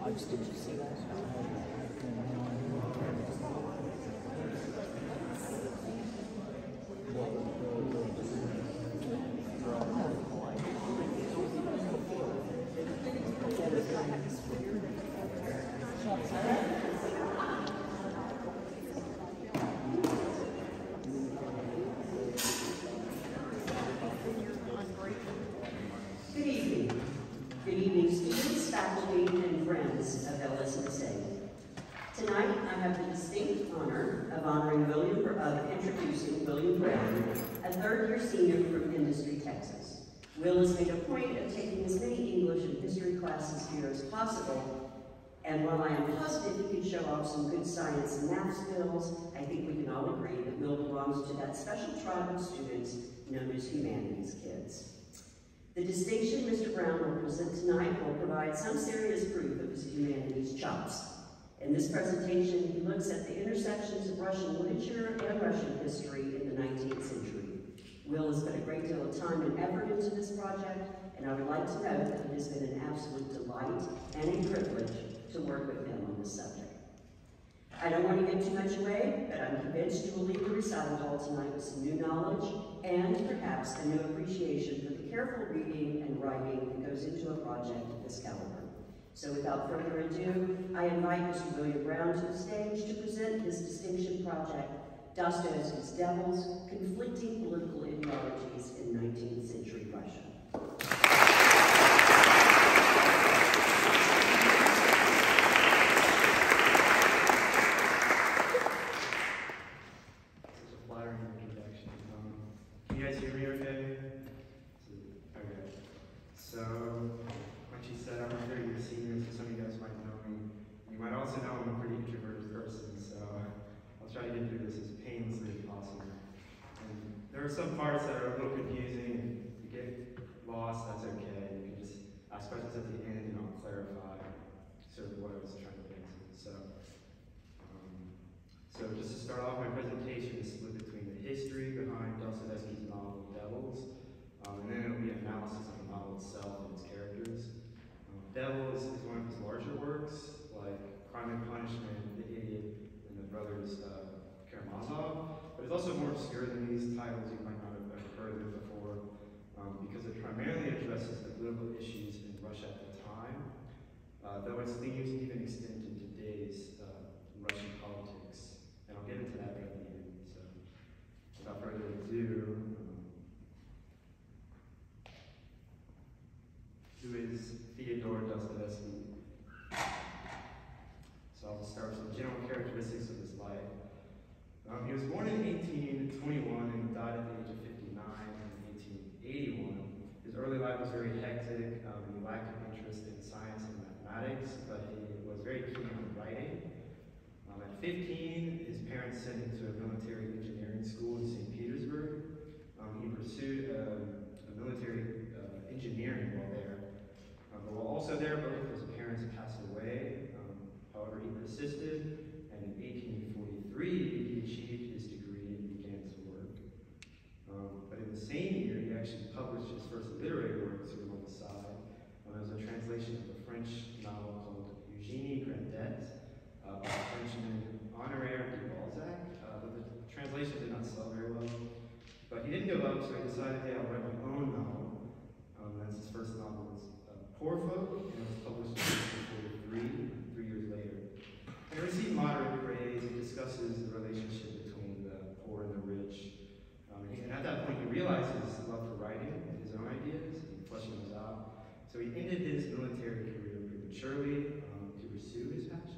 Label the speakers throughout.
Speaker 1: Did you see that?
Speaker 2: Good evening. Good evening, students, faculty, and friends of LSMSA. Tonight, I have the distinct honor of introducing William Brown, a third-year senior from Industry, Texas. Will has made a point of taking as many English and history classes here as possible, and while I am positive he could show off some good science and math skills, I think we can all agree that Will belongs to that special tribe of students known as humanities kids. The distinction Mr. Brown will present tonight will provide some serious proof of his humanities chops. In this presentation, he looks at the intersections of Russian literature and Russian history in the 19th century. Will has put a great deal of time and effort into this project, and I would like to note that it has been an absolute delight and a privilege to work with him on this subject. I don't want to give too much away, but I'm convinced you will leave the recital hall tonight with some new knowledge and perhaps a new appreciation for the careful reading and writing that goes into a project of this caliber. So without further ado, I invite Mr. William Brown to the stage to present his distinction project, Dostoevsky's Devils, Conflicting Political Ideologies in 19th-Century Russia.
Speaker 3: Can you guys hear me okay? Okay. So, like she said, I'm a third-year senior, so some of you guys might know me. You might also know I'm a pretty introverted person, so I'll try to get through this as painlessly as possible. And there are some parts that are a little confusing. If you get lost, that's okay. You can just ask questions at the end and I'll clarify sort of what I was trying to get to. So just to start off, my presentation is split between the history behind Dostoevsky's novel Devils, and then it'll be an analysis of the novel itself and its characters. Devils is one of his larger works, like Crime and Punishment, The Idiot, and the Brothers Karamazov, but it's also more obscure than these titles. You might not have heard of it before, because it primarily addresses the political issues in Russia at the time, though its themes even extend to today's Russian politics. And I'll get into that right at the end. So, without further ado, who is Fyodor Dostoevsky? So I'll just start with some general characteristics of his life. He was born in 1821 and died at the age of 59 in 1881. His early life was very hectic, and he lacked an interest in science and mathematics, but he was very keen on writing. At 15, his parents sent him to a military engineering school in St. Petersburg. He pursued a military engineering while there. But while also there, both of his parents passed away. However, he persisted, and in 1843, he achieved his degree and began to work. But in the same year, he actually published his first literary work sort of on the side. It was a translation of a French novel called Eugénie Grandet, by Frenchman Honoré de Balzac, but the translation did not sell very well. But he didn't give up, so he decided, hey, I'll write my own novel. That's his first novel. It's Poor Folk, and it was published in 1843, 3 years later. And it received moderate praise. It discusses the relationship between the poor and the rich. And at that point, he realized his love for writing and his own ideas and fleshing those out. So he ended his military career prematurely to pursue his passion.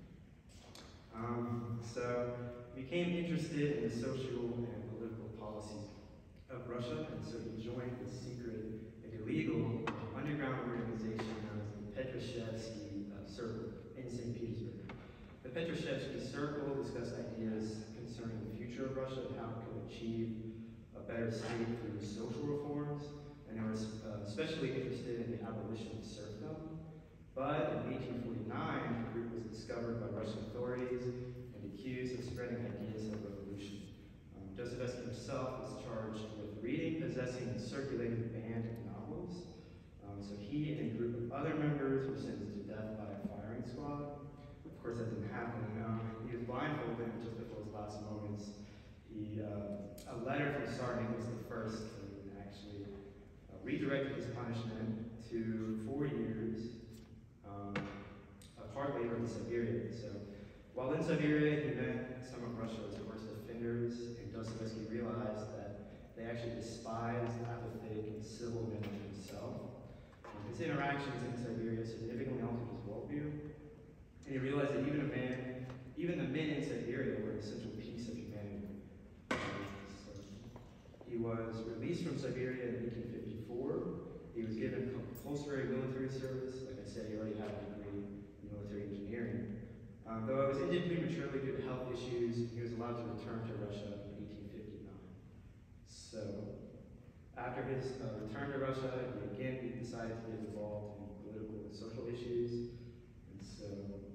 Speaker 3: So he became interested in the social and political policies of Russia, and so he joined the secret and illegal underground organization known as the Petroshevsky Circle in St. Petersburg. The Petroshevsky Circle discussed ideas concerning the future of Russia and how it could achieve a better state through social reforms, and they were especially interested in the abolition of serfdom. But in 1849, the group was discovered by Russian authorities and accused of spreading ideas of revolution. Dostoevsky himself was charged with reading, possessing, and circulating banned novels. So he and a group of other members were sentenced to death by a firing course, that didn't happen. He was blindfolded just before his last moments. A letter from Tsar Nicholas I actually redirected his punishment to 4 years of hard labor in Siberia. So, while in Siberia, he met some of Russia's worst offenders, and Dostoevsky realized that they actually despised, apathetic, and civil men like himself. His interactions in Siberia significantly altered his worldview, and he realized that even the men in Siberia were an essential piece of humanity. So he was released from Siberia in 1854. He was given compulsory military service. Like I said, he already had a degree in military engineering. Though it was ended prematurely due to health issues, he was allowed to return to Russia in 1859. So, after his return to Russia, he decided to get involved in political and social issues. And so,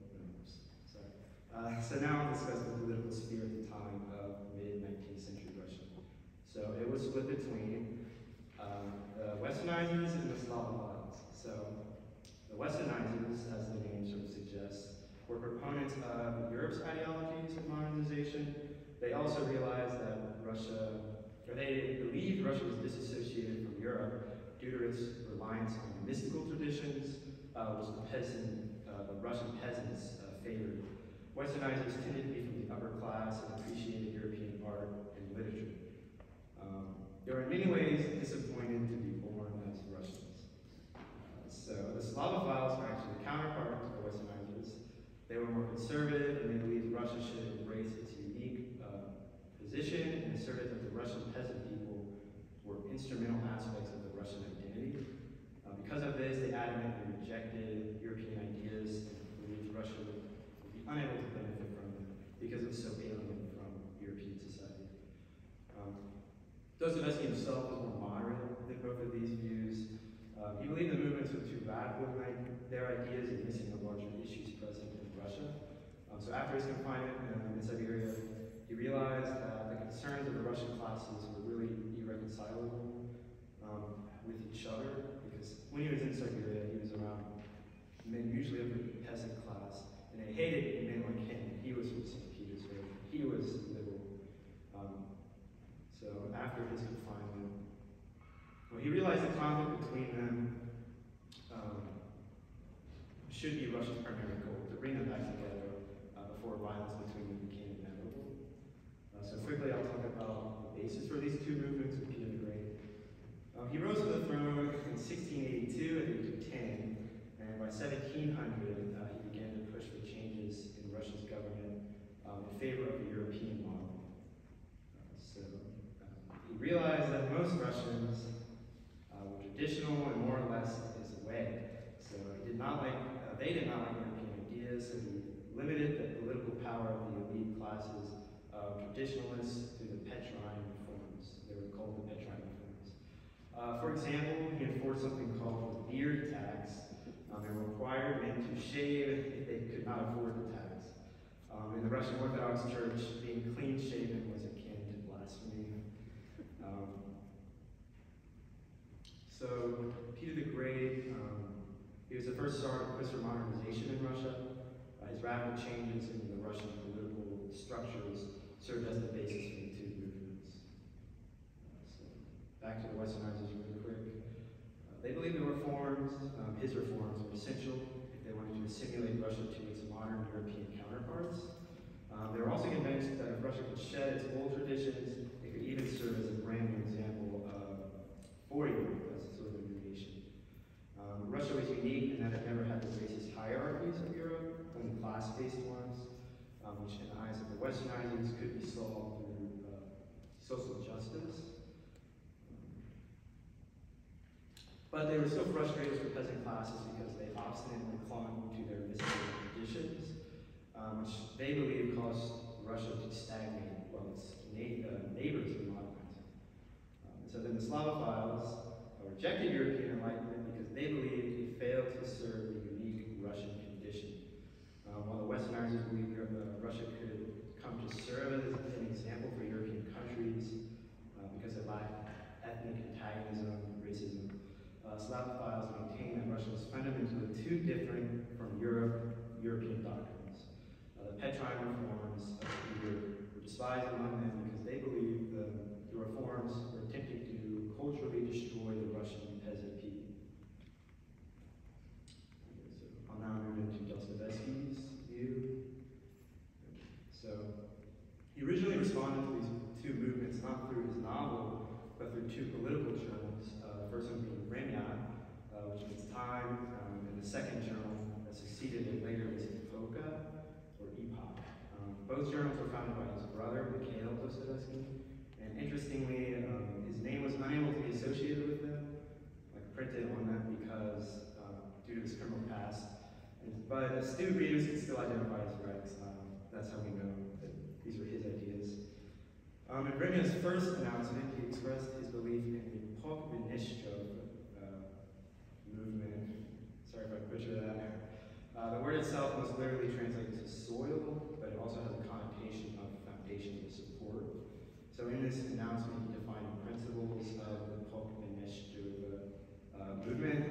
Speaker 3: so now I'll discuss the political sphere at the time of mid-19th-century Russia. So it was split between the Westernizers and the Slavophiles. So the Westernizers, as the name sort of suggests, were proponents of Europe's ideologies of modernization. They also realized that they believed Russia was disassociated from Europe due to its reliance on mystical traditions, which the Russian peasants favored. Westernizers tended to be from the upper class and appreciated European art and literature. They were in many ways disappointed to be born as Russians. So the Slavophiles were actually the counterpart to the Westernizers. They were more conservative, and they believed Russia should embrace its unique position and asserted that the Russian peasant people were instrumental aspects of the Russian identity. Because of this, they adamantly rejected European ideas and believed Russia would be unable to benefit from them because it was so alien from European society. Dostoevsky himself was more moderate than both of these views. He believed the movements were too radical in their ideas and missing the larger issues present in Russia. So after his confinement in Siberia, he realized that the concerns of the Russian classes were really irreconcilable with each other, because when he was in Siberia, he was around men usually of the peasant class, and they hated men like him. He was from St. Petersburg. He was liberal. So after his confinement, he realized the conflict between them should be Russia's primary goal, to bring them back together before violence between them became inevitable. So quickly, I'll talk about the basis for these two movements with Peter the Great. He rose to the throne in 1682 at the age of 10, and by 1700, he began to push for changes in Russia's government in favor of the European model. He realized that most Russians were traditional and more or less his way. So they did not like European ideas, so he limited the political power of the elite classes of traditionalists through the Petrine reforms. They were called the Petrine reforms. For example, he enforced something called the beard tax. It required men to shave if they could not afford the tax. In the Russian Orthodox Church, being clean-shaven was akin to blasphemy. So Peter the Great, he was the first Tsar to push for modernization in Russia. His radical changes in the Russian political structures served as the basis for the two movements. So back to the Westernizers really quick. They believed the reforms, his reforms, were essential if they wanted to assimilate Russia to its modern European counterparts. They were also convinced that if Russia could shed its old traditions, it could even serve as a brand new example for Europe as sort of a new nation. Russia was unique in that it never had the racist hierarchies of Europe, only class-based ones, which in the eyes of the Westernizers could be solved through social justice. But they were still frustrated with the peasant classes because they obstinately clung to their mystical traditions, which they believe caused Russia to stagnate while its neighbors were modernizing. So then the Slavophiles rejected European enlightenment because they believed it failed to serve the unique Russian condition. While the Westernizers believed Russia could come to serve as an example for European countries because it lacked ethnic antagonism and racism, Slavophiles maintained that Russia was fundamentally too different from European doctrines. Petrine reforms of Peter were despised among them because they believed the reforms were attempting to culturally destroy the Russian peasant people. So I'll now move into Dostoevsky's view. So he originally responded to these two movements not through his novel, but through two political journals. The first one being Vremya, which means time, and the second journal that succeeded it later was Epocha, or Epoch. Both journals were founded by his brother, Mikhail Dostoevsky, and interestingly, his name was unable to be associated with them, like printed on them, because due to his criminal past. But astute readers can still identify his writings. That's how we know that these were his ideas. In Vremya's first announcement, he expressed his belief in the movement. Sorry if I butcher that. The word itself most literally translates to soil, but it also has a connotation of foundation of support. So in this announcement, he defined the principles of the movement.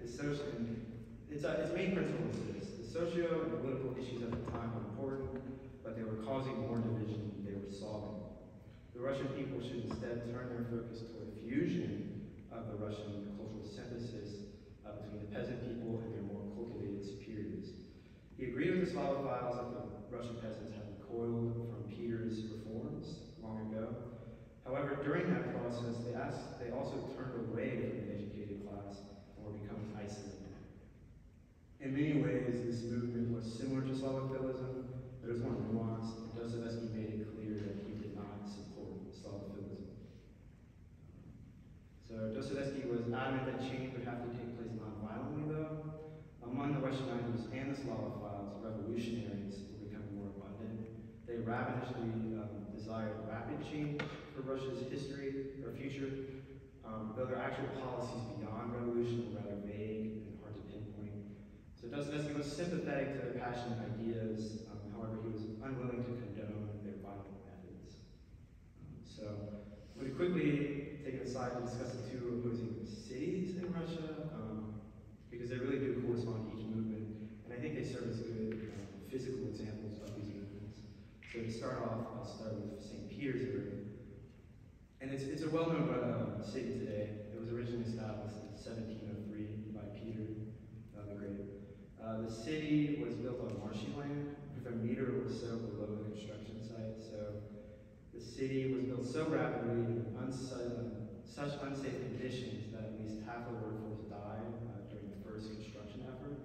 Speaker 3: Its main principle is this: the socio and political issues at the time were important, but they were causing more division than they were solving. The Russian people should instead turn their focus toward a fusion of the Russian cultural synthesis between the peasant people and their more cultivated superiors. He agreed with the Slavophiles that the Russian peasants had recoiled from Peter's reforms long ago. However, during that process, they also turned away from the educated class and were becoming isolated. In many ways, this movement was similar to Slavophilism, but it was more nuanced, and Dostoevsky made it clear that he did not support Slavophilism. So Dostoevsky was adamant that change would have to take place non-violently, though. Among the Westernizers and the Slavophiles, revolutionaries were becoming more abundant. They ravenously desired rapid change for Russia's history or future, though their actual policies beyond revolution were rather vague and hard to pinpoint. So Dostoevsky was sympathetic to their passionate ideas, however, he was unwilling to condone their violent methods. So I'm going to quickly take it aside to discuss the two opposing cities in Russia, because they really do correspond to each movement, and I think they serve as good physical examples of these movements. So to start off, I'll start with St. Petersburg. And it's a well-known city today. It was originally established in 1703 by Peter the Great. The city was built on marshy land with a meter or so below the construction site. So the city was built so rapidly in such unsafe conditions that at least half the workforce died during the first construction effort.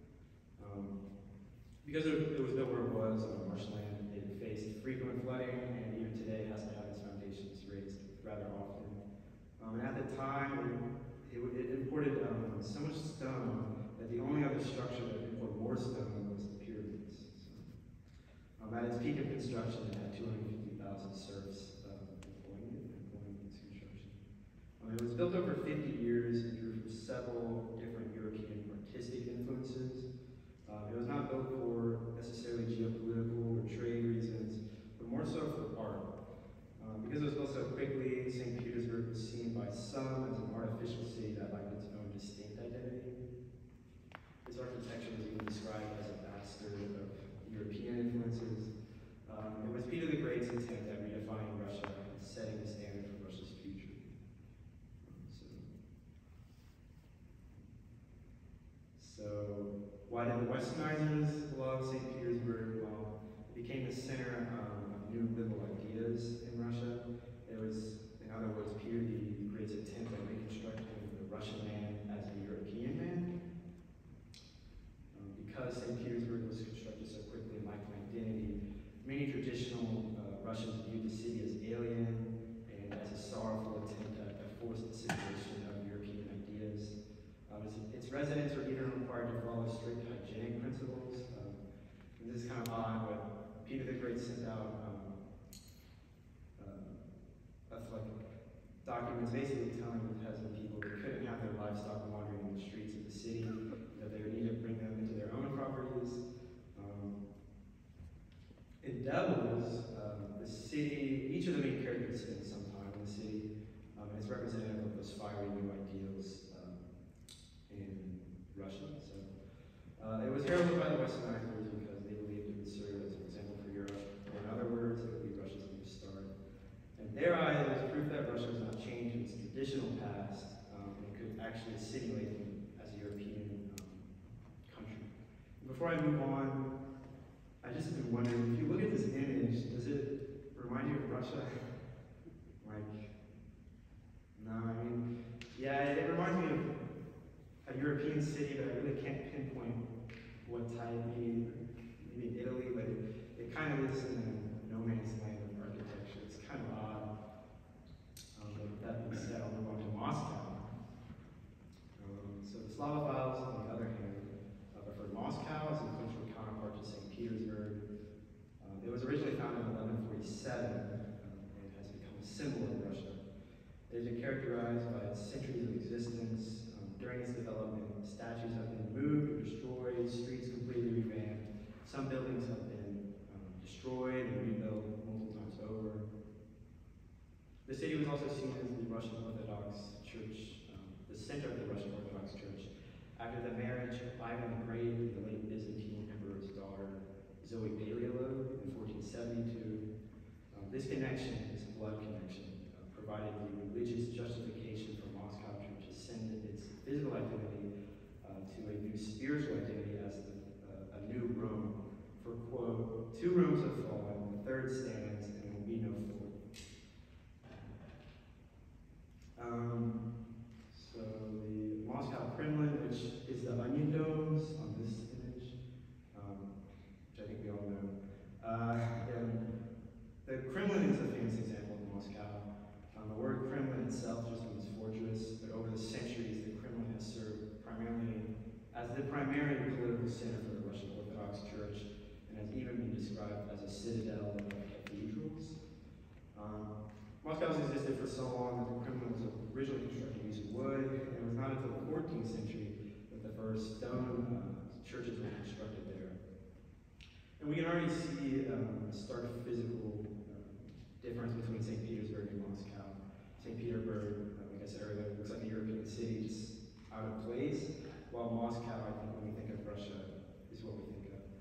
Speaker 3: Because it was built where it was on marshland, it faced frequent flooding, and even today has to have its foundations raised rather often. And at the time, it imported so much stone that the only other structure that imported more stone was the pyramids. So, at its peak of construction, it had 250,000 serfs employing its construction. It was built over 50 years and drew from several different European artistic influences. It was not built for necessarily geopolitical or trade reasons, but more so for art. Because it was built so quickly, St. Petersburg was seen by some as an artificial city that lacked its own distinct identity. Its architecture was even described as a bastard of European influences. It was Peter the Great's attempt at redefining Russia and setting the standard for Russia's future. So why did the Westernizers love St. Petersburg? Well, it became the center of new liberal ideas in Russia. It was, in other words, Peter the Great's attempt at reconstructing the Russian man as a European man. Because St. Petersburg was constructed so quickly and lacked an identity, many traditional Russians viewed the city as alien and as a sorrowful attempt at a forced assimilation of European ideas. Its residents were even required to follow strict hygienic principles. And this is kind of odd, but Peter the Great sent out documents basically telling the peasant people they couldn't have their livestock wandering in the streets of the city, that they would need to bring them into their own properties. In Devils, the city, each of the main characters spend some time in the city, and it's representative of those fiery new ideals in Russia. So it was heralded by the Westernizers because they believed it would serve as an example before I move on, I just been wondering, if you look at this image, does it remind you of Russia? Like, no, I mean, yeah, it reminds me of a European city, but I really can't pinpoint what type, maybe Italy, but it kind of is in a no man's land of architecture. It's kind of odd. But with that being said, I'll move on to Moscow. So the Slavophiles, on the other hand, preferred Moscow as a cultural counterpart to St. Petersburg. It was originally founded in 1147 and has become a symbol of Russia. It is characterized by its centuries of existence. During its development, statues have been moved or destroyed, streets completely revamped. Some buildings have been destroyed and rebuilt multiple times over. The city was also seen as the Russian Orthodox Church, the center of the Russian Orthodox Church, after the marriage of Ivan the Great and the late Byzantine emperor's daughter, Zoe Baliolov, in 1472. This connection, this blood connection, provided the religious justification for Moscow to transcend its physical identity to a new spiritual identity as a new Rome. For, quote, 2 Romes have fallen, the third stands, and there will be no fourth. So the Moscow Kremlin, which is the onion domes on this image, which I think we all know. And the Kremlin is a famous example of Moscow. The word Kremlin itself just means fortress, but over the centuries, the Kremlin has served primarily as the primary political center for the Russian Orthodox Church, and has even been described as a citadel of cathedrals. Moscow has existed for so long that the Kremlin was originally constructed using wood, and it was not until the 14th century that the first stone churches were constructed there. And we can already see a stark physical difference between St. Petersburg and Moscow. St. Petersburg, like I said earlier, looks like a European city, just out of place, while Moscow, I think when we think of Russia, is what we think of.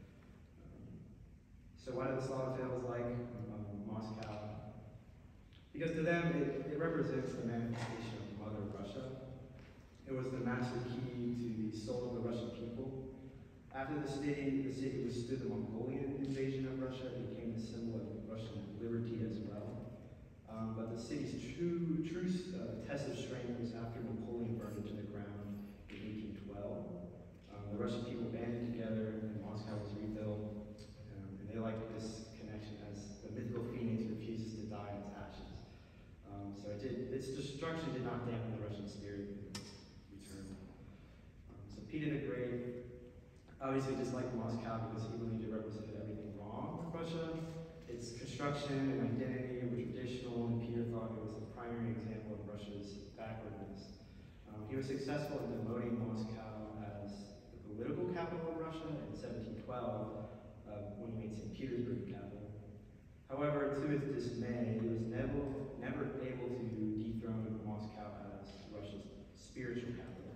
Speaker 3: So why do the Slavophiles like Moscow? Because to them, it represents the manifestation of Mother Russia. It was the master key to the soul of the Russian people. After the city withstood the Mongolian invasion of Russia, it became the symbol of Russian liberty as well. But the city's true test of strength was after Napoleon burned it to the ground in 1812. The Russian people banded together, and Moscow was rebuilt. And they liked this connection as the mythical phoenix refuses to die in its ashes. So its destruction did not dampen the Russian spirit in its return. So Peter the Great obviously disliked Moscow because he believed it represented everything wrong with Russia. Its construction and identity were traditional, and Peter thought it was the primary example of Russia's backwardness. He was successful in demoting Moscow as the political capital of Russia in 1712 when he made St. Petersburg the capital. However, to his dismay, he was never able to dethrone Moscow as Russia's spiritual capital.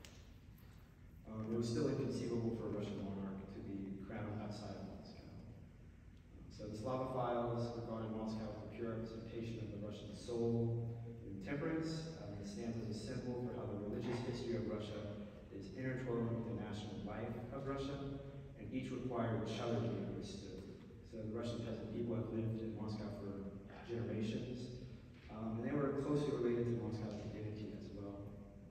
Speaker 3: It was still inconceivable for a Russian monarch to be crowned outside of Moscow. So the Slavophiles regarded Moscow as a pure representation of the Russian soul and temperance. It stands as a symbol for how the religious history of Russia is intertwined with the national life of Russia, and each required each other to be understood. So the Russian peasant people have lived in Moscow for generations, and they were closely related to Moscow's identity as well.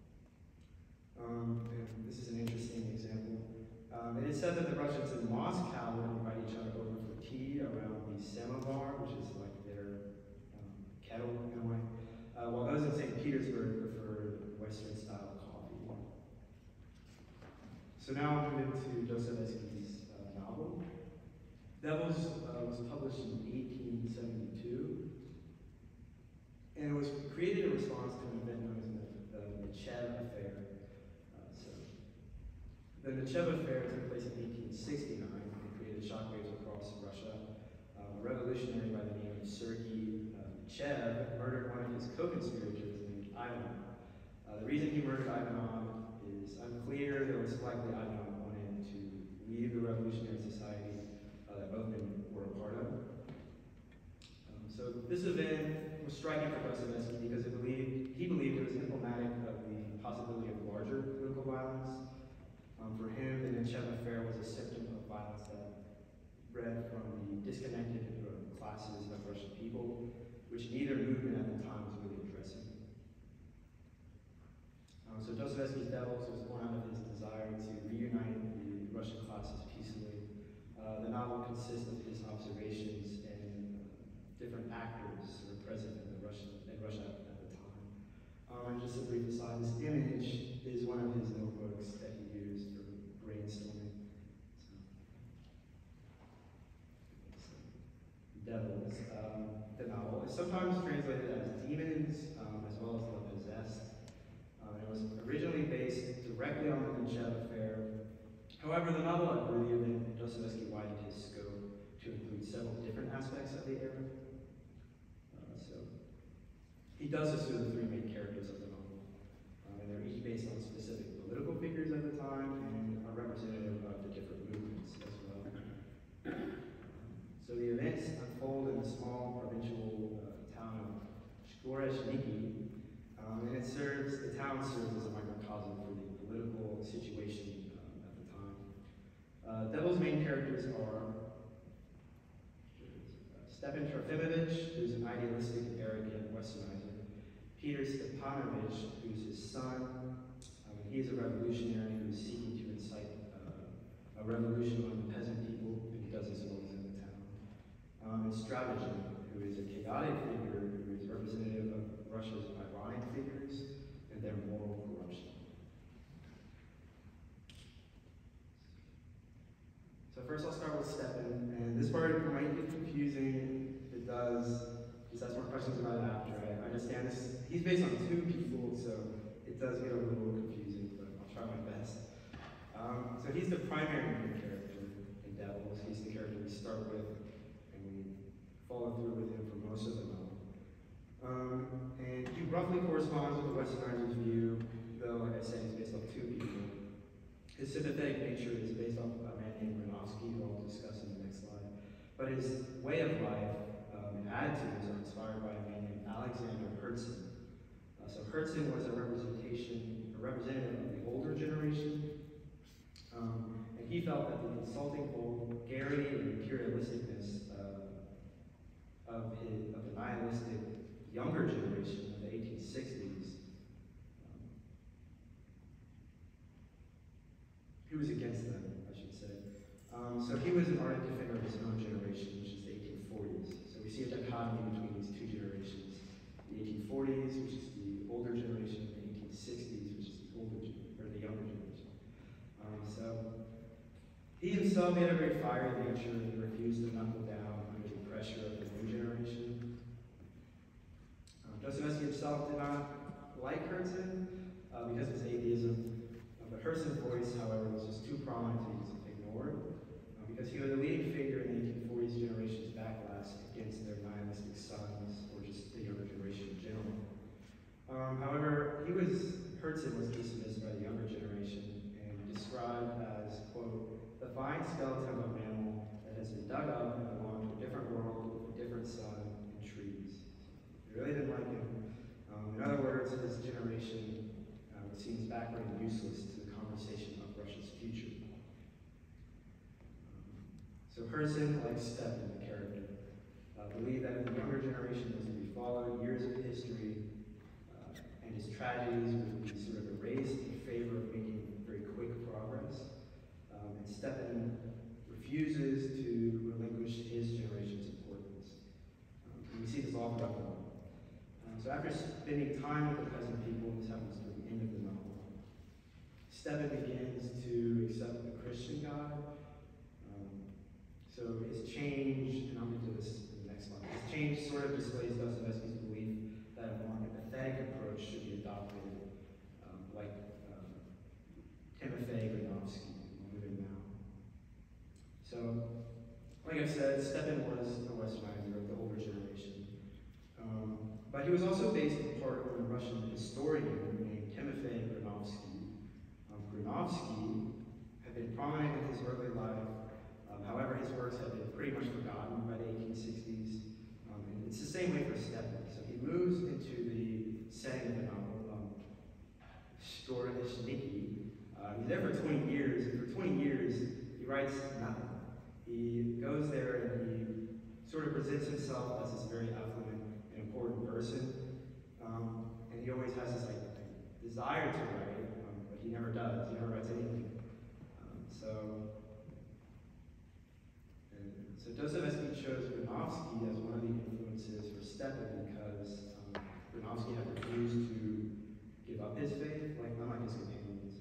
Speaker 3: And this is an interesting example. It is said that the Russians in Moscow would invite each other over for tea around the samovar, which is like their kettle in a way, while those in St. Petersburg preferred Western-style coffee. So now I'll move into Dostoevsky's novel. Devils was published in 1872, and it was created in response to an event known as the Nechev Affair. The Nechev Affair took place in 1869 and created shockwaves across Russia. A revolutionary by the name of Sergei Nechev murdered one of his co-conspirators named Ivanov. The reason he murdered Ivanov is unclear, though it's likely Ivanov wanted to leave the revolutionary society that both men were a part of. So this event was striking for Dostoevsky because he believed it was emblematic of the possibility of larger political violence. For him, the Nechev Affair was a symptom bred from the disconnected classes of Russian people, which neither movement at the time was really addressing. So Dostoevsky's Devils was born out of his desire to reunite the Russian classes peacefully. The novel consists of his observations and different actors who were present in Russia at the time. And just a brief aside, this image is one of his notebooks that he used for brainstorming. So, Devils, the novel, is sometimes translated as demons, as well as the possessed. It was originally based directly on the Nineteenth-Century affair. However, the novel outgrew the event, and Dostoevsky widened his scope to include several different aspects of the era. So he does this through the three main characters of the novel, and they're each based on specific political figures at the time and are representative of the different movements as well. So the events unfold in the small provincial town of Skorezhniki, and the town serves as a microcosm for the political situation at the time. Devil's main characters are Stepan Trofimovich, who's an idealistic and arrogant Westernizer, Peter Stepanovich, who's his son. He is a revolutionary who is seeking to incite a revolution among the peasant people, and he does this while he's in the town. And Stratagem, who is a chaotic figure who is representative of Russia's ironic figures and their moral corruption. So first I'll start with Stepan, and this part might get confusing. If it does, just ask more questions about it after. I understand this. He's based on two people, so it does get a little confusing, but I'll try my best. So he's the primary main character in Devils. He's the character we start with, and we follow through with him for most of the novel. And he roughly corresponds with the Westernizers' view, though, like I said, he's based off two people. His sympathetic nature is based off a man named Granovsky, who I'll discuss in the next slide. But his way of life and attitudes are inspired by a man named Alexander Herzen. So Herzen was a representative of the older generation, and he felt that the insulting vulgarity and imperialisticness of the nihilistic younger generation of the 1860s, he was against them, I should say. So he was an ardent defender of his own generation, which is the 1840s. So we see a dichotomy between these two generations: the 1840s, which is the older generation, and the 1860s, which is the younger generation. So he himself had a very fiery nature, and he refused to knuckle down under the pressure of the new generation. Dostoevsky himself did not like Herzen because of his atheism, but Herzen's voice, however, was just too prominent to be ignored, because he was a leading figure in the 1840s generation's backlash against their nihilistic sons, or just the younger generation in general. However, Herzen was dismissed by the younger generation and described as, quote, the fine skeleton of a mammal that has been dug up and belonged to a different world with a different sun and trees. They really didn't like him. In other words, his generation seems backward and useless to the conversation of Russia's future. So Herzen, like Stepan, the character, believed that if the younger generation was to be followed, years of history and his tragedies would be sort of erased in favor of making very quick progress. And Stepan refuses to relinquish his generation's importance. And we see this all throughout the novel. So after spending time with the peasant people, this happens to the end of the novel, Stepan begins to accept the Christian God. So his change, and I'll get to this in the next slide, his change sort of displays Dostoevsky's belief that a more empathetic approach should be adopted, like Timofey Granovsky, who live in now. So, like I said, Stepan was a Westernizer of the older generation. But he was also based in part on a Russian historian named Timofey Granovsky. Granovsky had been prominent in his early life. However, his works have been pretty much forgotten by the 1860s. And it's the same way for Stepan. So he moves into the setting of the novel, Skorezhniki. He's there for 20 years, and for 20 years, he writes nothing. He goes there and he sort of presents himself as this very affluent and important person. And he always has this desire to write, but he never does. He never writes anything. So Dostoevsky chose Granovsky as one of the influences for Stepan because Granovsky had refused to give up his faith, unlike his companions.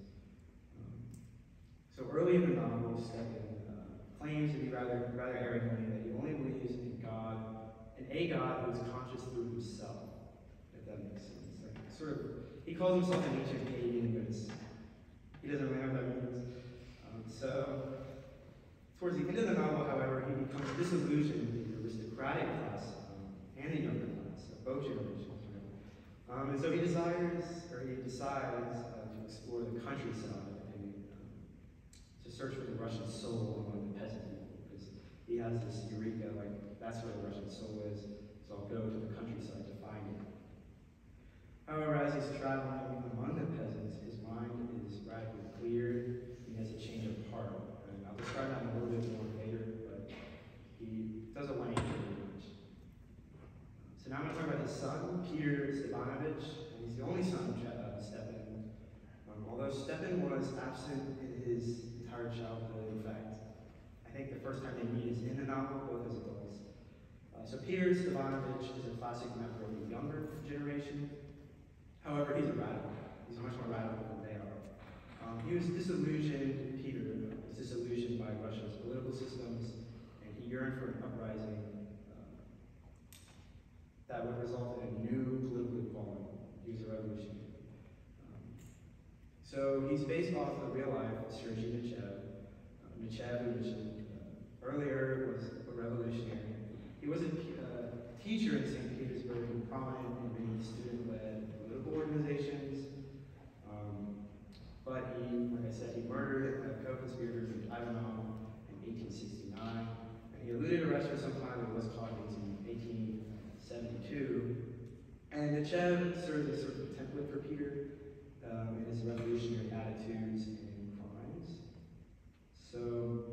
Speaker 3: So early in the novel, Stepan claims to be rather arrogantly that he only believes in God, in a God who is conscious through himself, if that makes sense. He calls himself an ancient pagan, but he doesn't really know what that means. Towards the end of the novel, however, he becomes disillusioned with the aristocratic class and the younger class, both generations. And so he decides to explore the countryside and to search for the Russian soul among the peasant people, because he has this eureka, that's where the Russian soul is, so I'll go to the countryside to find it. However, as he's traveling among the peasants, his mind is radically cleared, and he has a change of heart. And I'll describe that a little bit more later, but he doesn't want to very much. So now I'm going to talk about his son, Peter Stepanovich, and he's the only son of Stepan. Although Stepan was absent in his entire childhood, in fact, I think the first time they meet is in the novel, both as adults. So Peter Stepanovich is a classic member of the younger generation. However, he's a radical. He's much more radical than they are. He was disillusioned, Peter was disillusioned by Russia's political systems, and he yearned for an uprising that would result in a new political equality. He was a revolutionary. So he's based off the real life of Sergei Nechayev. Nechayev, who mentioned earlier, was a revolutionary. He was a teacher in St. Petersburg and prominent in many student-led political organizations. But he, like I said, he murdered co-conspirators with Ivanov in 1869, and he eluded arrest for some time and was caught in 1872. And Nechayev served as sort of a template for Peter in his revolutionary attitudes and crimes. So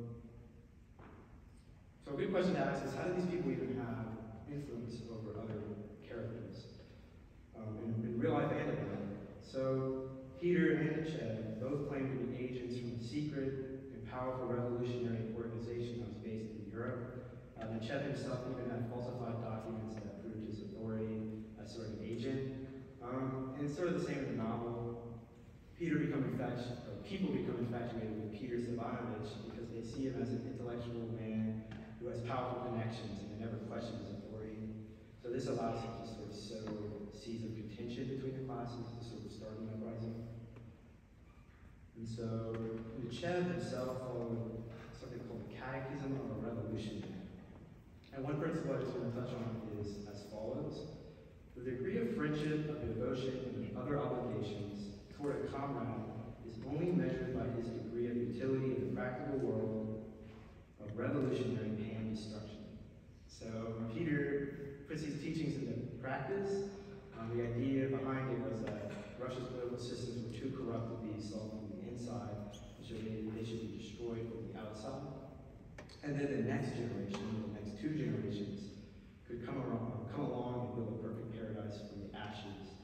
Speaker 3: a good question to ask is, how do these people even have influence over other characters in real life and in life? So Peter and Nechayev both claim to be agents from a secret and powerful revolutionary organization that was based in Europe. Nechayev himself even had falsified documents that proved his authority as sort of an agent. And it's sort of the same in the novel. People become infatuated with Peter Stepanovich because they see him as an intellectual man who has powerful connections and they never question his authority. So this allows him to sort of sow seeds of contention between the classes to sort of start an uprising. And so Nechayev himself followed something called the Catechism of a Revolutionary. And one principle I just want to touch on is as follows. The degree of friendship, of devotion, and other obligations toward a comrade is only measured by his degree of utility in the practical world of revolutionary pain and destruction. So Peter puts these teachings into practice. The idea behind it was that Russia's political systems were too corrupt to be solved from the inside, so they should be destroyed from the outside. And then the next generation, the next two generations, could come along and build a perfect paradise from the ashes.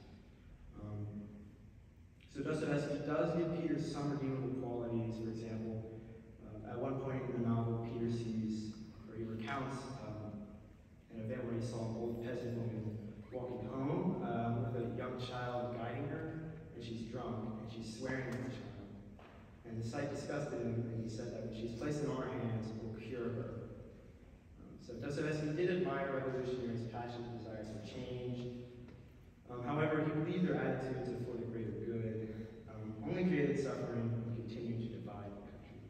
Speaker 3: So Dostoevsky does give Peter some redeemable qualities. For example, at one point in the novel, Peter sees, or he recounts, an event where he saw an old peasant woman walking home with a young child guiding her, and she's drunk, and she's swearing at the child. And the sight disgusted him, and he said that when she's placed in our hands, it will cure her. So Dostoevsky did admire revolutionaries' passionate desires for change. However, he believed their attitudes are for the greater good, only created suffering and continued to divide the country.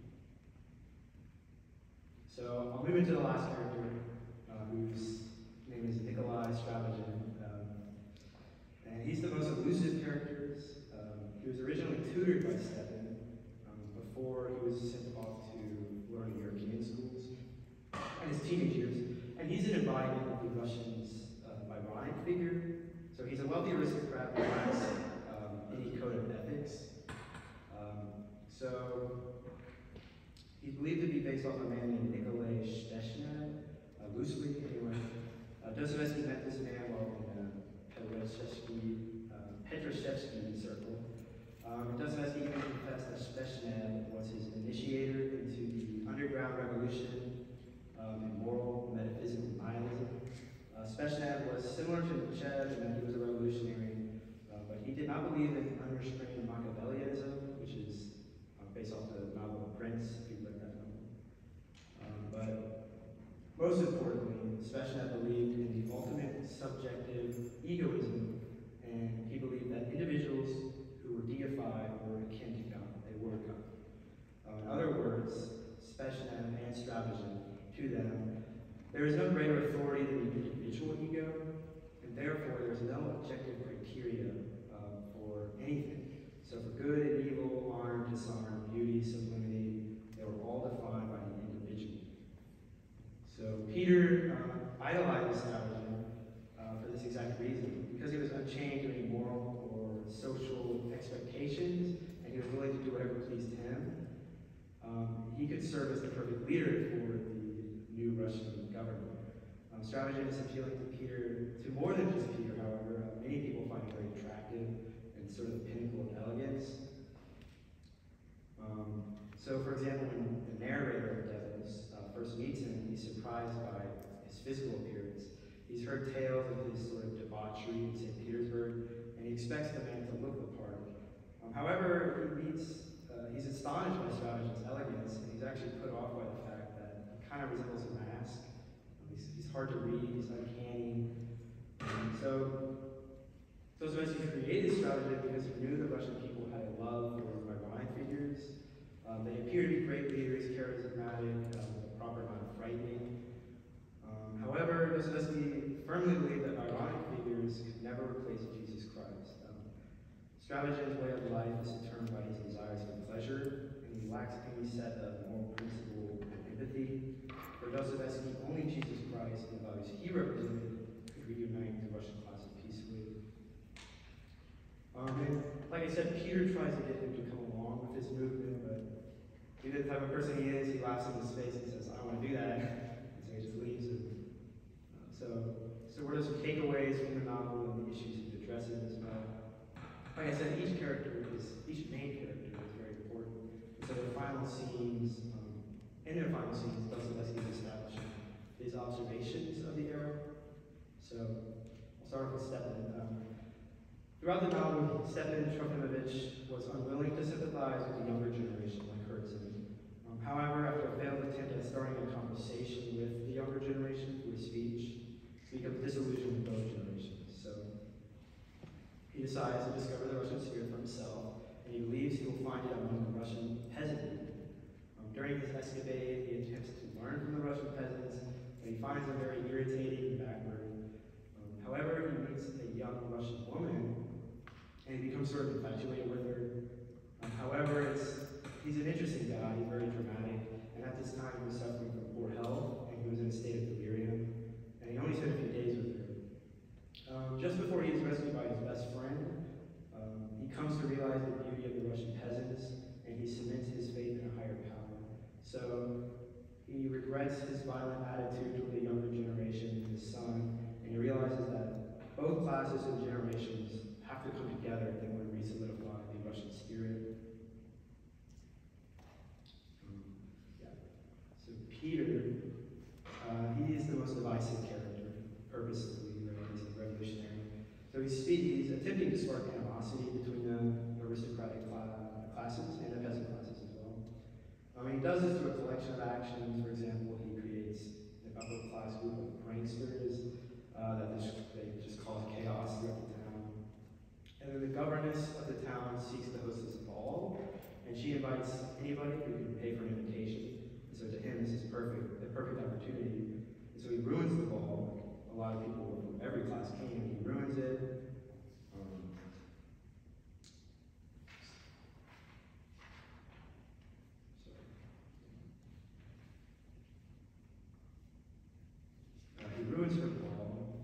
Speaker 3: So I'll move into the last character, whose name is Nikolai Stravagin. And he's the most elusive character. He was originally tutored by Stepan before he was sent off to learn in European schools in his teenage years. And he's an embodiment of the Russians' Byronic figure. So he's a wealthy aristocrat who lacks any code of ethics. So he's believed to be based off a man named Nikolai Dostoevsky met this man while in a Petroshevsky circle. Dostoevsky even confessed that Speshnev was his initiator into the underground revolution in moral metaphysical nihilism. Speshnev was similar to Nietzsche in that he was a revolutionary, but he did not believe in unrestrained Machiavellianism, which is based off the novel Prince, if you read that novel. But most importantly, Speshnev believed in the ultimate subjective egoism, and he believed that individuals who were deified were akin to God. They were God. In other words, Speshnev and Stravagin, to them, there is no greater authority than the individual ego, and therefore there is no objective criteria for anything. So for good and evil, honor, dishonor, beauty, sublimity, they were all defined by the individual. So Peter idolized Stravagin for this exact reason, because he was unchained to any moral or social expectations, and he was willing to do whatever pleased him. He could serve as the perfect leader for the new Russian government. Stravagin is appealing to Peter, to more than just Peter, however. Many people find it very attractive and sort of the pinnacle of elegance. So, for example, when the narrator of Devils first meets him, he's surprised by his physical appearance. He's heard tales of his sort of debauchery in St. Petersburg, and he expects the man to look the part. However, he's astonished by Stravagin's elegance, and he's actually put off by the fact that he kind of resembles a mask. He's hard to read, he's uncanny. So Dostoevsky created Stravagin because he knew the Russian people had a love for ironic figures. They appear to be great leaders, charismatic, with a proper amount of frightening. However, Dostoevsky firmly believed that ironic figures could never replace Jesus Christ. Stravagin's way of life is determined by his desires for pleasure, and he lacks any set of moral principle and empathy. For Dostoevsky, only Jesus Christ and the values he represented could reunite the Russian classes peacefully. And like I said, Peter tries to get him to come along with this movement, but he's the type of person he is. He laughs in his face and says, "I don't want to do that," and so he just leaves him. So what are some takeaways from the novel and the issues it addresses? Like I said, each main character is very important. And so the final scenes, Dostoevsky is establishing his observations of the era. So I'll start off with Stepan. Throughout the novel, Stepan Trofimovich was unwilling to sympathize with the younger generation like Herzen. However, after a failed attempt at starting a conversation with the younger generation through a speech, he becomes disillusioned with both generations. So he decides to discover the Russian spirit for himself, and he believes he will find it among the Russian peasant people. During his escapade, he attempts to learn from the Russian peasants, but he finds them very irritating and backward. However, he meets a young Russian woman, and he becomes sort of infatuated with her. However, he's an interesting guy, he's very dramatic, and at this time he was suffering from poor health, and he was in a state of delirium, and he only spent a few days with her. Just before he is rescued by his best friend, he comes to realize the beauty of the Russian peasants, and he cements his faith in a higher power. So he regrets his violent attitude toward the younger generation, his son, and he realizes that both classes and generations have to come together if they want to re-solidify the Russian spirit. So Peter, he is the most divisive character, purposely, right? He's a revolutionary. So he's attempting to spark animosity between the aristocratic classes and the peasant classes as well. He does this through a collection of actions. For example, he creates an upper class group of pranksters that they just cause chaos throughout the town. And then the governess of the town seeks to host this ball, and she invites anybody who can pay for an invitation. And so to him, this is the perfect opportunity. And so he ruins the ball. A lot of people from every class came, and he ruins it. He ruins her ball,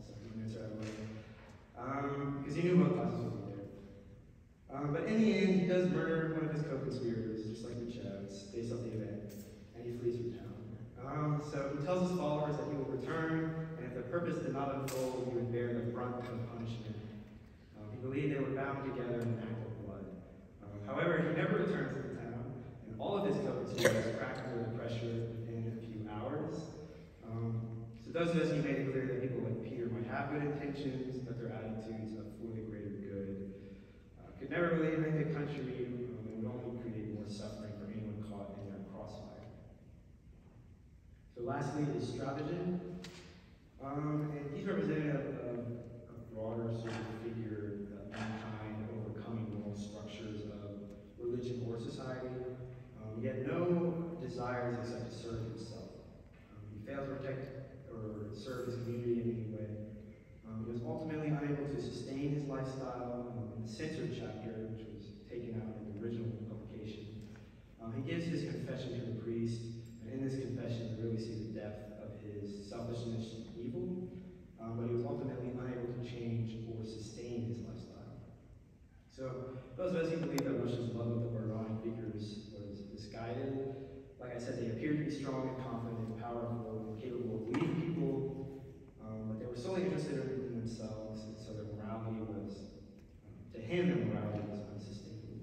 Speaker 3: because he knew both classes would be there. But in the end, he does murder one of his co-conspirators, just like Nietzsche, based off the event, and he flees from town. So he tells his followers that he will return, and if the purpose purpose did not unfold, he would bear the brunt of punishment. He believed they were bound together in an act of blood. However, he never returned to the town, and all of his co-conspirators cracked under the pressure within a few hours. So Dostoevsky made it clear that people like Peter might have good intentions, but their attitudes are for the greater good. Could never believe in the country, and would only create more suffering for anyone caught in their crossfire. So lastly is Stratagem. And he's representative of a broader sort of figure of mankind overcoming moral structures of religion or society. He had no desires except to serve himself. He failed to protect or serve his community in any way. He was ultimately unable to sustain his lifestyle. In the censored chapter, which was taken out in the original publication, he gives his confession to the priest, and in this confession we really see the depth of his selfishness and evil, but he was ultimately unable to change or sustain his lifestyle. So Dostoevsky believed that Russia's love of the Byronic figures was misguided. Like I said, they appeared to be strong and confident and powerful and capable of leading people, but they were solely interested in themselves, and so their morality was, to him, their morality was unsustainable.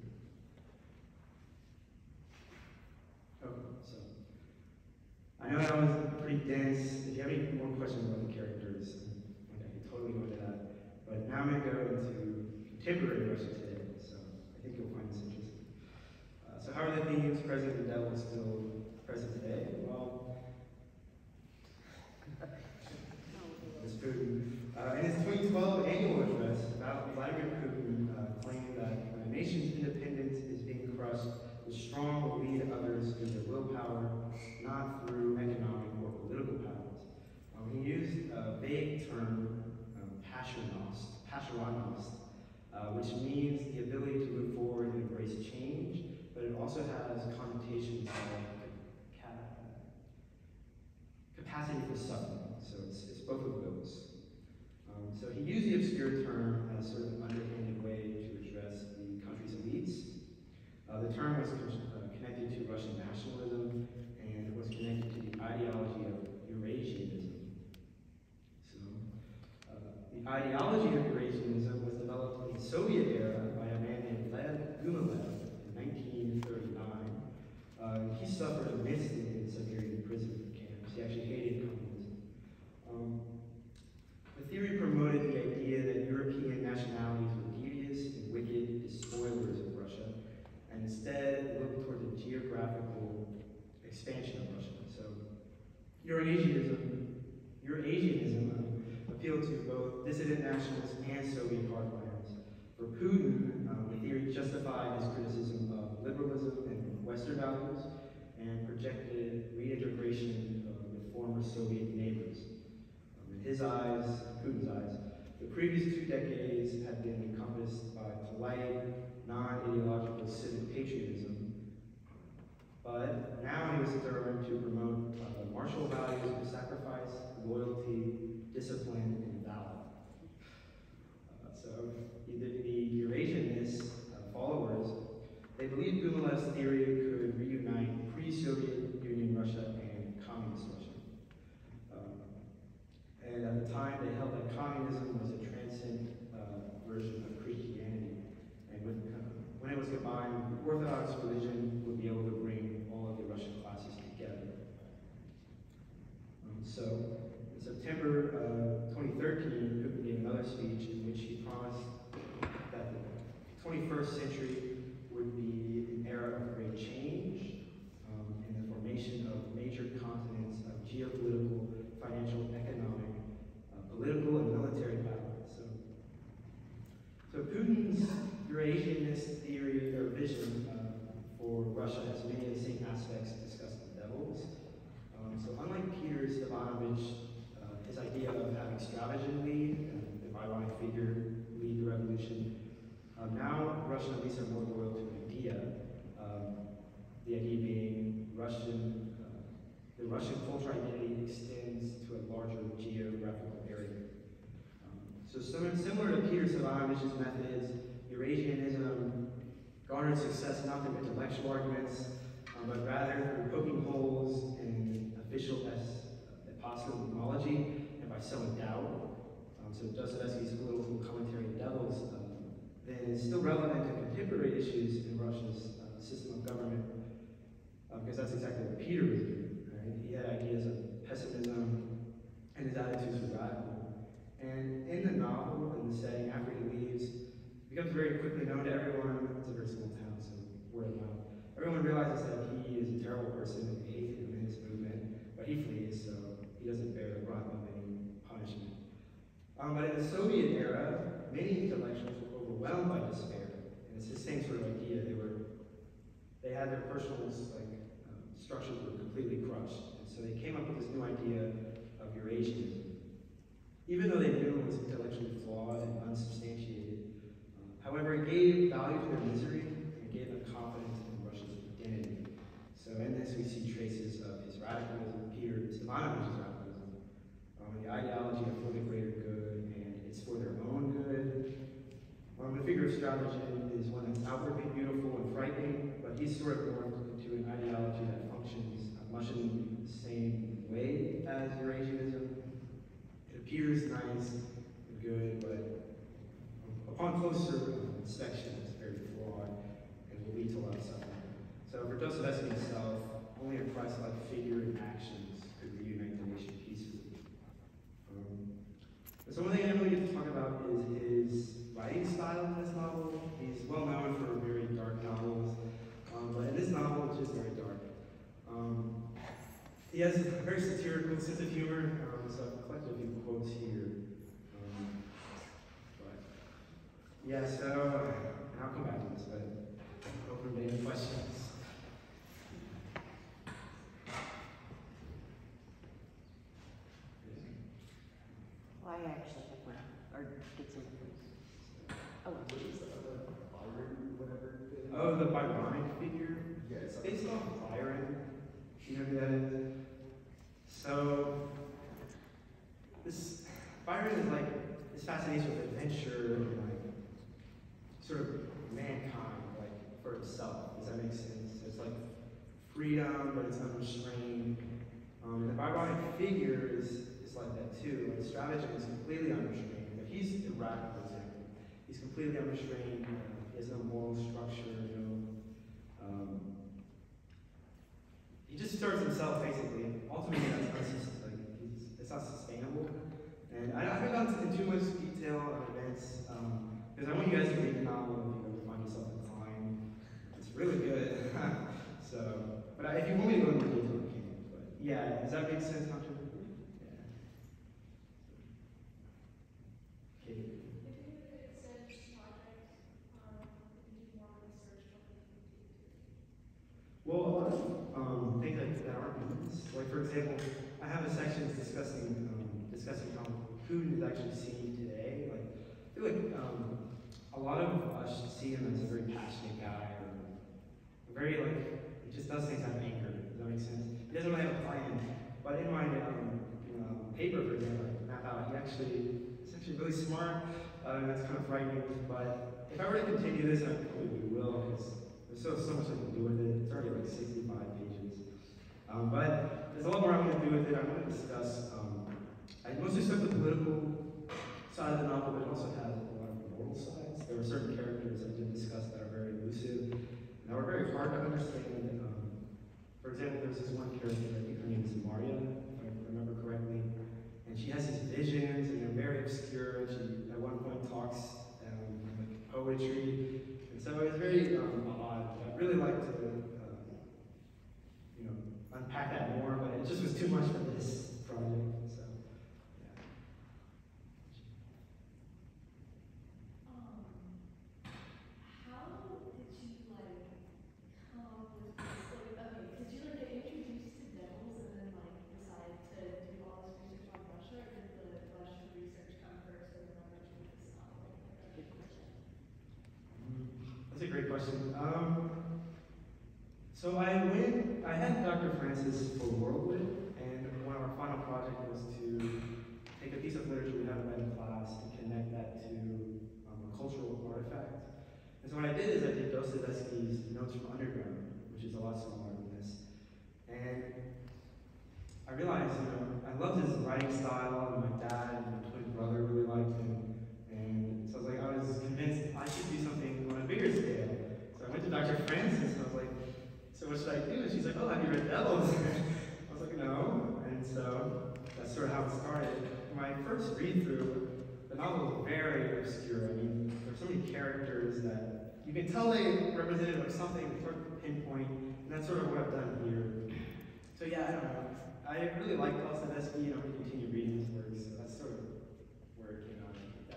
Speaker 3: Okay, so I know that was pretty dense. If you have any more questions about the characters, I can totally go into that. But now I'm going to go into contemporary Russia today, so I think you'll find this interesting. So how are the themes, President and the Devil, still present today? Well, Ms. Putin. In his 2012 annual address, Vladimir Putin claimed that when a nation's independence is being crushed, the strong will lead others through their willpower, not through economic or political powers. He used a vague term, passionanost, which means the ability to move forward and embrace change, but it also has connotations like capacity for suffering. So it's both of those. So he used the obscure term as sort of an underhanded way to address the country's elites. The term was connected to Russian nationalism and was connected to the ideology of Eurasianism. So, the ideology of Eurasianism was developed in the Soviet era by a man named Lev Gumilev in 1939. He suffered immensely in Siberian prison camps. He actually hated communism. The theory promoted the idea that European nationalities were devious and wicked despoilers of Russia, and instead looked toward the geographical expansion of Russia. So Eurasianism appealed to both dissident nationalists and Soviet hardliners. For Putin, the theory justified his criticism of liberalism and Western values and projected reintegration with former Soviet neighbors. In his eyes, Putin's eyes, the previous 2 decades had been encompassed by polite, non-ideological civic patriotism, but now he was determined to promote martial values of sacrifice, loyalty, discipline, and valor. So the Eurasianist followers, they believed Gumilev's theory could reunite pre-Soviet Union Russia and communist Russia. And at the time, they held that communism was a transcendent version of Christianity. And when it was combined, the Orthodox religion would be able to bring all of the Russian classes together. So, in September 2013, Putin gave another speech in which he promised that the 21st century would be an era of great change in the formation of major continents of geopolitical, financial, economic, political, and military power. So Putin's Eurasianist theory or vision for Russia has many of the same aspects discussed in Devils. So unlike Peter Stepanovich, his idea of having Stratagem lead, the Byronic figure lead the revolution, now Russian elites are more loyal to an idea. The idea being the Russian cultural identity extends to a larger geographical area. So similar to Peter Savanovich's methods, Eurasianism garnered success not through intellectual arguments, but rather through poking holes in official epistemology and by sowing doubt. So Dostoevsky's political commentary, Devils, then is still relevant to contemporary issues in Russia's system of government, because that's exactly what Peter was doing. Right? He had ideas of pessimism, and his attitudes were radical. And in the novel, in the setting, after he leaves, it becomes very quickly known to everyone. It's a very small town, so word of mouth. Everyone realizes that he is a terrible person and they hate him in his movement, but he flees, so he doesn't bear the brunt of any punishment. But in the Soviet era, many intellectuals were overwhelmed by despair, and it's the same sort of idea. They had their personal structures were completely crushed, and so they came up with this new idea of Eurasianism. Even though they knew it was intellectually flawed and unsubstantiated, however, it gave value to their misery and gave them confidence in Russia's identity. So in this, we see traces of his radicalism, Peter Stevanovich's radicalism, the ideology of for the greater good, and it's for their own good. The figure of Stratagem is one that's outwardly beautiful and frightening, but he's sort of morphed into an ideology that functions much in the same way as Eurasianism. It appears nice and good, but upon closer inspection, it's very flawed and will lead to a lot of suffering. So for Dostoevsky himself, only a Christ-like figure and actions could reunite the nation peacefully. So one thing I really get to talk about is his writing style in this novel. He's well known for very dark novels, but in this novel, it's just very dark. He has a very satirical sense of humor, so I've collected a few quotes here. Yeah, so, and I'll come back to this, but open to any questions.
Speaker 2: Well, I actually have one, or get some first. Oh,
Speaker 1: What is Byron, whatever?
Speaker 3: Oh, the Byronic figure?
Speaker 1: Yeah,
Speaker 3: It's based on Byron. You know who that is? So, this Byron is like this fascination with adventure and like sort of mankind, like for itself. Does that make sense? So it's like freedom, but it's unrestrained. And the Byronic figure is like that too. Like Stratagem is completely unrestrained, but he's erratic, for example. He's completely unrestrained. He has no moral structure. He just serves himself basically. Ultimately, it's not sustainable. And I haven't gone into too much detail on events because I want you guys to read the novel if you ever find yourself inclined. It's really good. But if you want me to go into more detail, I can. But yeah, does that make sense, Hunter? Well, a lot of things that aren't memes. Like, for example, I have a section discussing how Putin is actually seen today. Like, I feel like a lot of us see him as a very passionate guy, or very he just does things out of anger. Does that make sense? He doesn't really have a plan. But in my paper, for example, I map out he's actually really smart. That's kind of frightening. But if I were to continue this, I probably will, because there's so much I can do with it. It's already like 65 pages. But there's a lot more I want to do with it. I want to discuss, I mostly stuck the political side of the novel, but it also has a lot of moral sides. There are certain characters I did discuss that are very elusive, and that were very hard to understand. For example, there's this one character, I think her name is Maria, if I remember correctly, and she has these visions, and they're very obscure. She, at one point, talks like poetry. So it's very odd. I'd really like to, unpack that more, but it just was too much for this project. So, yeah.
Speaker 4: How did you come up with this? Did you get introduced to Devils and then decide to do all this research on Russia, or did the Russian research come first and then led you to this novel?
Speaker 2: good question.
Speaker 3: That's a great question. So I had Dr. Francis for Worldwid, and one of our final project was to take a piece of literature we had read in class and connect that to a cultural artifact. And so what I did is I did Dostoevsky's Notes from Underground, which is a lot smaller than this. And I realized, I I loved his writing style, and my dad and my twin brother really liked him. And so I was convinced I should do something on a bigger scale. So I went to Dr. Francis, and I was like, so what should I do? And she's like, oh, have you read Devils? I was like, no. And so that's sort of how it started. My first read-through, the novel was very obscure. I mean, there were so many characters that you can tell they represented something sort of pinpoint, and that's sort of what I've done here. So yeah, I don't know. I really like Dostoevsky, and I'm going to continue reading his work, so that's sort of where it came out.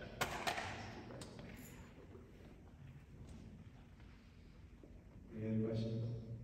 Speaker 3: Any other questions?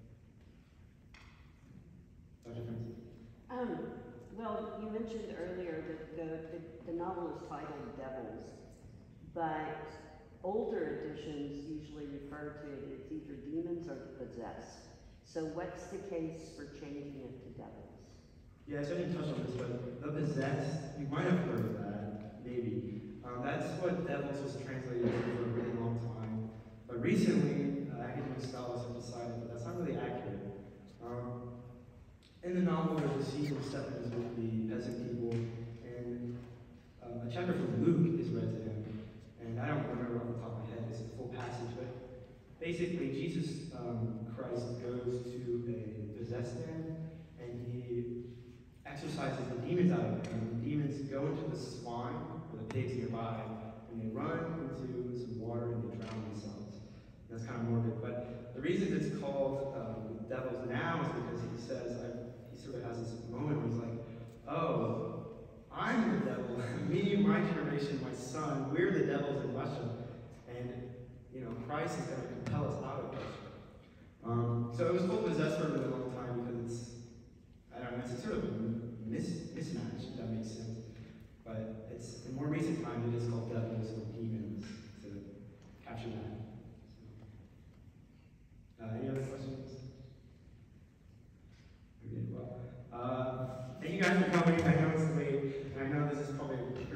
Speaker 3: Dr. Francis?
Speaker 2: Well, you mentioned earlier that the novel is titled Devils, but older editions usually refer to it as either demons or the possessed. So what's the case for changing it to devils?
Speaker 3: Yeah, so I didn't touch on this, but the possessed, you might have heard of that, maybe. That's what devils was translated to for a really long time. But recently, academic scholars have decided that that's not really accurate. In the novel, there's a scene where Stephen is with the peasant people, and a chapter from Luke is read to him. And I don't remember off the top of my head, this is the full passage, but basically, Jesus Christ goes to a possessed man, and he exorcises the demons out of him. And the demons go into the swine, or the pigs nearby, and they run into some water and they drown themselves. That's kind of morbid, but the reason it's called Devils now is because he says, he sort of has this moment where he's like, oh, I'm the devil. Me, my generation, my son, we're the devils in Russia. And, Christ is going to compel us out of Russia. So it was called possessed for a really long time because it's a sort of mismatch, if that makes sense. But it's, in more recent times, it is called devils or demons to capture that. Any other questions? Okay, well, thank you guys for coming. I know it's late, and I know this is probably